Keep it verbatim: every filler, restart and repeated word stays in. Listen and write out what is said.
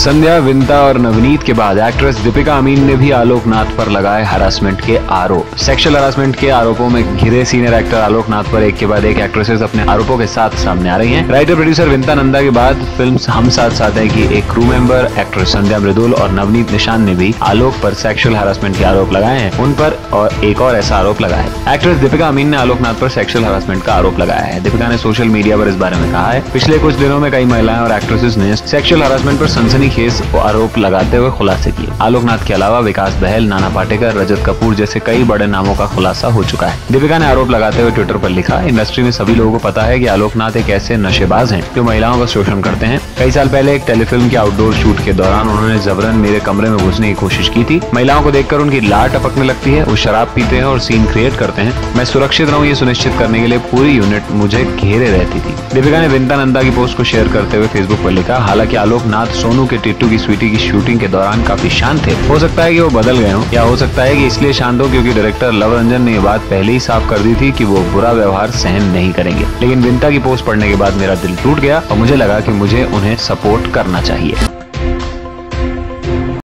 संध्या, विंता और नवनीत के बाद एक्ट्रेस दीपिका अमीन ने भी आलोक नाथ पर लगाए हरासमेंट के आरोप। सेक्सुअल हरासमेंट के आरोपों में घिरे सीनियर एक्टर आलोक नाथ पर एक के बाद एक एक्ट्रेसेस अपने आरोपों के साथ सामने आ रही हैं। राइटर प्रोड्यूसर विंता नंदा के बाद फिल्म हम साथ साथ है की एक crew member actress Sandhya Mridul और नवनीत निशान ने भी आलोक पर सेक्सुअल हरासमेंट के आरोप लगाए हैं। उन पर और एक और ऐसा आरोप लगाया है। एक्ट्रेस दीपिका अमीन ने आलोक नाथ पर सेक्सुअल हरासमेंट का आरोप लगाया है। दीपिका ने सोशल मीडिया पर इस बारे में कहा है, पिछले कुछ दिनों में कई महिलाएं और एक्ट्रेसेस ने सेक्सुअल हरासमेंट पर सनसनीखेज आरोप लगाते हुए खुलासे किए। आलोक नाथ के अलावा विकास बहल, नाना पाटेकर, रजत कपूर जैसे कई बड़े नामों का खुलासा हो चुका है। दीपिका ने आरोप लगाते हुए ट्विटर पर लिखा, इंडस्ट्री में सभी लोगों को पता है कि आलोक नाथ एक ऐसे नशेबाज हैं जो महिलाओं का शोषण करते हैं। कई साल पहले एक टेलीफिल्म के आउटडोर शूट के दौरान उन्होंने जबरन मेरे कमरे में घुसने की कोशिश की थी। महिलाओं को देखकर उनकी लार टपकने लगती है, वो शराब पीते हैं और सीन क्रिएट करते हैं। मैं सुरक्षित रहूं ये सुनिश्चित करने के लिए पूरी यूनिट मुझे घेरे रहती थी। दीपिका ने विंता नंदा की पोस्ट को शेयर करते हुए फेसबुक पर लिखा, हालांकि आलोक नाथ सोनू के टिट्टू की स्वीटी की शूटिंग के दौरान काफी शांत थे। हो सकता है कि वो बदल गए हों, या हो सकता है कि इसलिए शांत हो क्योंकि डायरेक्टर लव रंजन ने ये बात पहले ही साफ कर दी थी कि वो बुरा व्यवहार सहन नहीं करेंगे। लेकिन विंता की पोस्ट पढ़ने के बाद मेरा दिल टूट गया और मुझे लगा कि मुझे उन्हें सपोर्ट करना चाहिए।